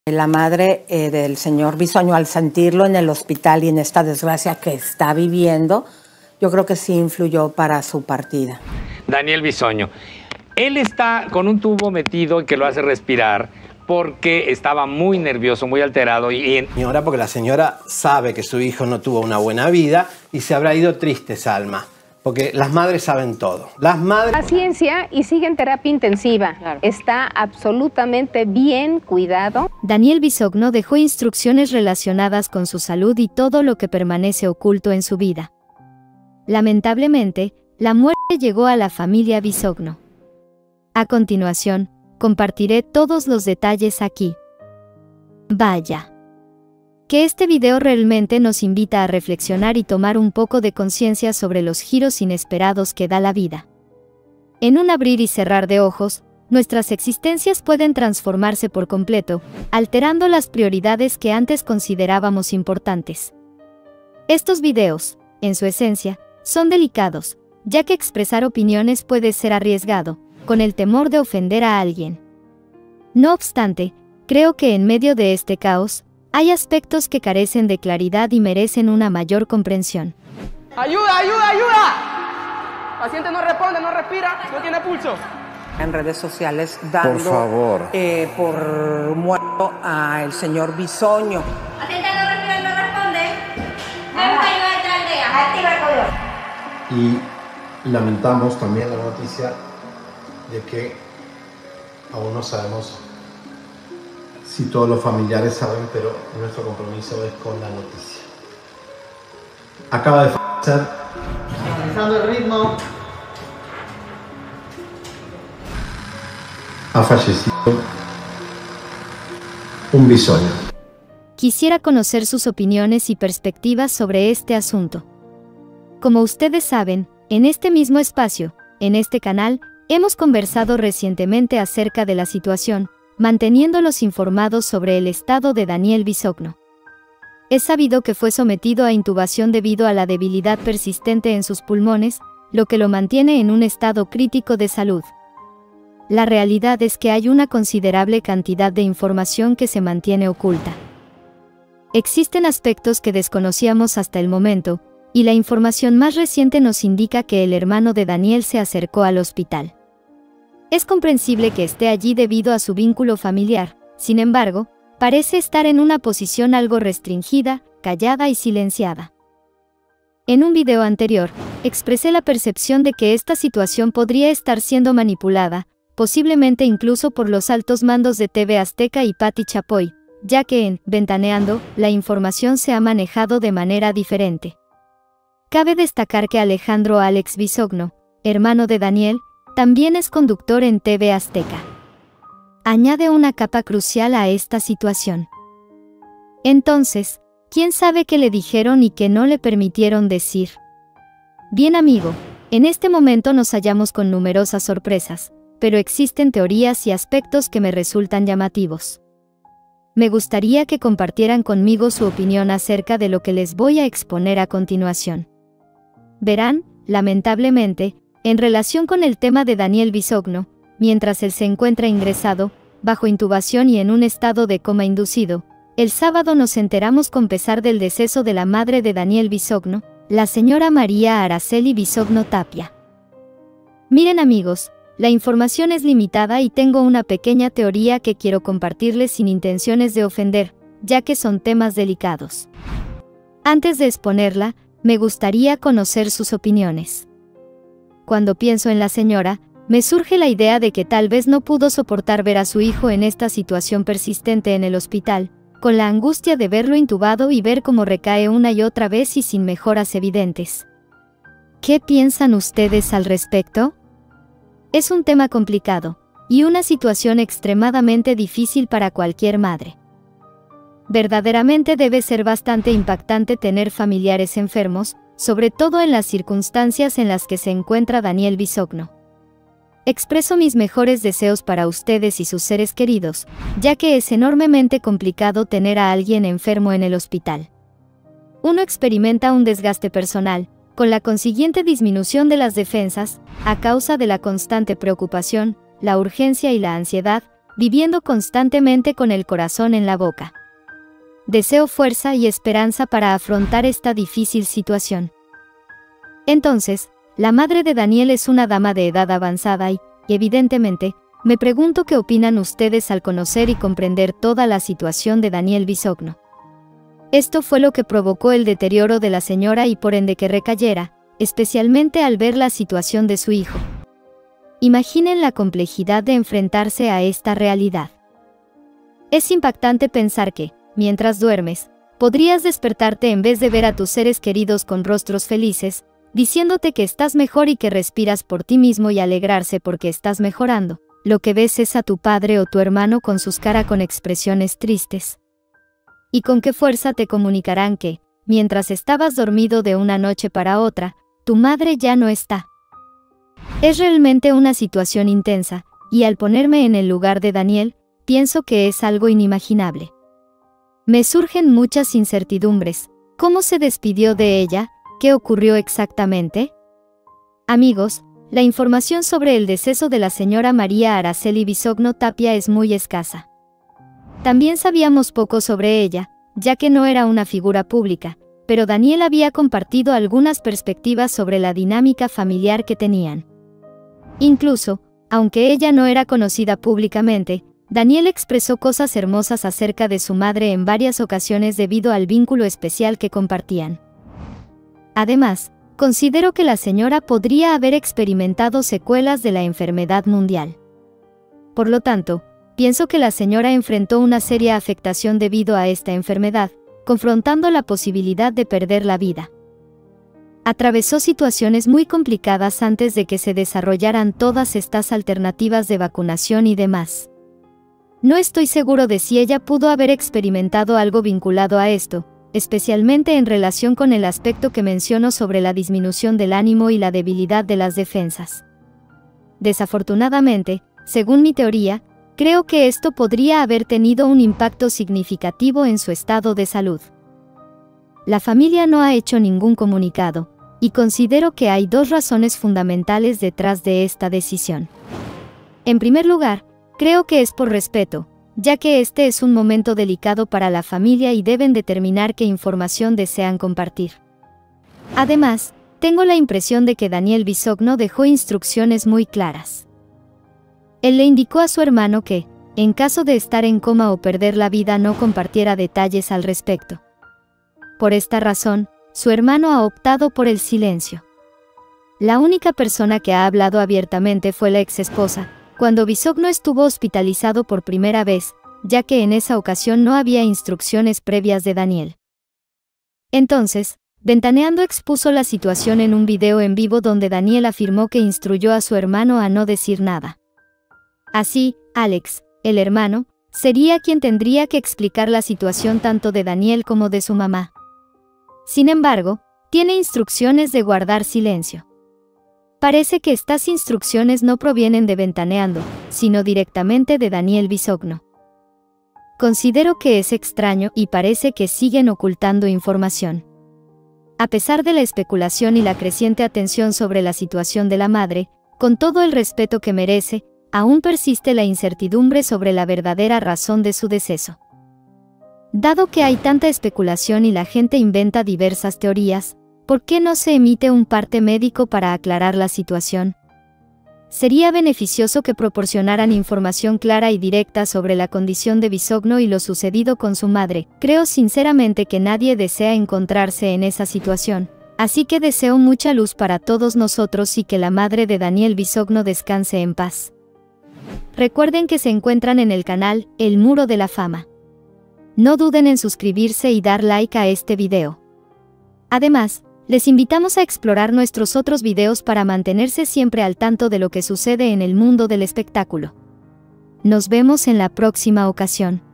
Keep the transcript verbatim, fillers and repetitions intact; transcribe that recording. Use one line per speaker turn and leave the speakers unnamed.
La madre eh, del señor Bisoño, al sentirlo en el hospital y en esta desgracia que está viviendo, yo creo que sí influyó para su partida.
Daniel Bisoño, él está con un tubo metido que lo hace respirar porque estaba muy nervioso, muy alterado. Y en...
Señora, porque la señora sabe que su hijo no tuvo una buena vida y se habrá ido triste, Salma. Porque las madres saben todo. Las madres...
Paciencia y sigue en terapia intensiva. Claro. Está absolutamente bien cuidado.
Daniel Bisogno dejó instrucciones relacionadas con su salud y todo lo que permanece oculto en su vida. Lamentablemente, la muerte llegó a la familia Bisogno. A continuación, compartiré todos los detalles aquí. Vaya. Que este video realmente nos invita a reflexionar y tomar un poco de conciencia sobre los giros inesperados que da la vida. En un abrir y cerrar de ojos, nuestras existencias pueden transformarse por completo, alterando las prioridades que antes considerábamos importantes. Estos videos, en su esencia, son delicados, ya que expresar opiniones puede ser arriesgado, con el temor de ofender a alguien. No obstante, creo que en medio de este caos, hay aspectos que carecen de claridad y merecen una mayor comprensión.
¡Ayuda, ayuda, ayuda! Paciente no responde, no respira, no tiene pulso.
En redes sociales dando
por, favor.
Eh, por muerto al señor Bisoño.
Paciente no respira, no responde. Debemos ayuda de esta aldea. Activa el código.
Y lamentamos también la noticia de que aún no sabemos si todos los familiares saben, pero nuestro compromiso es con la noticia. Acaba de fallecer.
Analizando el ritmo.
Ha fallecido un bisoño.
Quisiera conocer sus opiniones y perspectivas sobre este asunto. Como ustedes saben, en este mismo espacio, en este canal, hemos conversado recientemente acerca de la situación, manteniéndolos informados sobre el estado de Daniel Bisogno. Es sabido que fue sometido a intubación debido a la debilidad persistente en sus pulmones, lo que lo mantiene en un estado crítico de salud. La realidad es que hay una considerable cantidad de información que se mantiene oculta. Existen aspectos que desconocíamos hasta el momento, y la información más reciente nos indica que el hermano de Daniel se acercó al hospital. Es comprensible que esté allí debido a su vínculo familiar, sin embargo, parece estar en una posición algo restringida, callada y silenciada. En un video anterior, expresé la percepción de que esta situación podría estar siendo manipulada, posiblemente incluso por los altos mandos de T V Azteca y Pati Chapoy, ya que en Ventaneando, la información se ha manejado de manera diferente. Cabe destacar que Alejandro Alex Bisogno, hermano de Daniel, también es conductor en T V Azteca. Añade una capa crucial a esta situación. Entonces, ¿quién sabe qué le dijeron y qué no le permitieron decir? Bien amigo, en este momento nos hallamos con numerosas sorpresas, pero existen teorías y aspectos que me resultan llamativos. Me gustaría que compartieran conmigo su opinión acerca de lo que les voy a exponer a continuación. Verán, lamentablemente, en relación con el tema de Daniel Bisogno, mientras él se encuentra ingresado, bajo intubación y en un estado de coma inducido, el sábado nos enteramos con pesar del deceso de la madre de Daniel Bisogno, la señora María Araceli Bisogno Tapia. Miren amigos, la información es limitada y tengo una pequeña teoría que quiero compartirles sin intenciones de ofender, ya que son temas delicados. Antes de exponerla, me gustaría conocer sus opiniones. Cuando pienso en la señora, me surge la idea de que tal vez no pudo soportar ver a su hijo en esta situación persistente en el hospital, con la angustia de verlo intubado y ver cómo recae una y otra vez y sin mejoras evidentes. ¿Qué piensan ustedes al respecto? Es un tema complicado, y una situación extremadamente difícil para cualquier madre. Verdaderamente debe ser bastante impactante tener familiares enfermos, sobre todo en las circunstancias en las que se encuentra Daniel Bisogno. Expreso mis mejores deseos para ustedes y sus seres queridos, ya que es enormemente complicado tener a alguien enfermo en el hospital. Uno experimenta un desgaste personal, con la consiguiente disminución de las defensas, a causa de la constante preocupación, la urgencia y la ansiedad, viviendo constantemente con el corazón en la boca. Deseo fuerza y esperanza para afrontar esta difícil situación. Entonces, la madre de Daniel es una dama de edad avanzada y, evidentemente, me pregunto qué opinan ustedes al conocer y comprender toda la situación de Daniel Bisogno. Esto fue lo que provocó el deterioro de la señora y por ende que recayera, especialmente al ver la situación de su hijo. Imaginen la complejidad de enfrentarse a esta realidad. Es impactante pensar que, mientras duermes, podrías despertarte en vez de ver a tus seres queridos con rostros felices, diciéndote que estás mejor y que respiras por ti mismo y alegrarse porque estás mejorando. Lo que ves es a tu padre o tu hermano con sus caras con expresiones tristes. ¿Y con qué fuerza te comunicarán que, mientras estabas dormido de una noche para otra, tu madre ya no está? Es realmente una situación intensa, y al ponerme en el lugar de Daniel, pienso que es algo inimaginable. Me surgen muchas incertidumbres. ¿Cómo se despidió de ella? ¿Qué ocurrió exactamente? Amigos, la información sobre el deceso de la señora María Araceli Bisogno Tapia es muy escasa. También sabíamos poco sobre ella, ya que no era una figura pública, pero Daniel había compartido algunas perspectivas sobre la dinámica familiar que tenían. Incluso, aunque ella no era conocida públicamente, Daniel expresó cosas hermosas acerca de su madre en varias ocasiones debido al vínculo especial que compartían. Además, considero que la señora podría haber experimentado secuelas de la enfermedad mundial. Por lo tanto, pienso que la señora enfrentó una seria afectación debido a esta enfermedad, confrontando la posibilidad de perder la vida. Atravesó situaciones muy complicadas antes de que se desarrollaran todas estas alternativas de vacunación y demás. No estoy seguro de si ella pudo haber experimentado algo vinculado a esto, especialmente en relación con el aspecto que menciono sobre la disminución del ánimo y la debilidad de las defensas. Desafortunadamente, según mi teoría, creo que esto podría haber tenido un impacto significativo en su estado de salud. La familia no ha hecho ningún comunicado, y considero que hay dos razones fundamentales detrás de esta decisión. En primer lugar, creo que es por respeto, ya que este es un momento delicado para la familia y deben determinar qué información desean compartir. Además, tengo la impresión de que Daniel Bisogno dejó instrucciones muy claras. Él le indicó a su hermano que, en caso de estar en coma o perder la vida, no compartiera detalles al respecto. Por esta razón, su hermano ha optado por el silencio. La única persona que ha hablado abiertamente fue la exesposa, cuando Bisogno estuvo hospitalizado por primera vez, ya que en esa ocasión no había instrucciones previas de Daniel. Entonces, Ventaneando expuso la situación en un video en vivo donde Daniel afirmó que instruyó a su hermano a no decir nada. Así, Alex, el hermano, sería quien tendría que explicar la situación tanto de Daniel como de su mamá. Sin embargo, tiene instrucciones de guardar silencio. Parece que estas instrucciones no provienen de Ventaneando, sino directamente de Daniel Bisogno. Considero que es extraño y parece que siguen ocultando información. A pesar de la especulación y la creciente atención sobre la situación de la madre, con todo el respeto que merece, aún persiste la incertidumbre sobre la verdadera razón de su deceso. Dado que hay tanta especulación y la gente inventa diversas teorías, ¿por qué no se emite un parte médico para aclarar la situación? Sería beneficioso que proporcionaran información clara y directa sobre la condición de Bisogno y lo sucedido con su madre. Creo sinceramente que nadie desea encontrarse en esa situación, así que deseo mucha luz para todos nosotros y que la madre de Daniel Bisogno descanse en paz. Recuerden que se encuentran en el canal El Muro de la Fama. No duden en suscribirse y dar like a este video. Además, les invitamos a explorar nuestros otros videos para mantenerse siempre al tanto de lo que sucede en el mundo del espectáculo. Nos vemos en la próxima ocasión.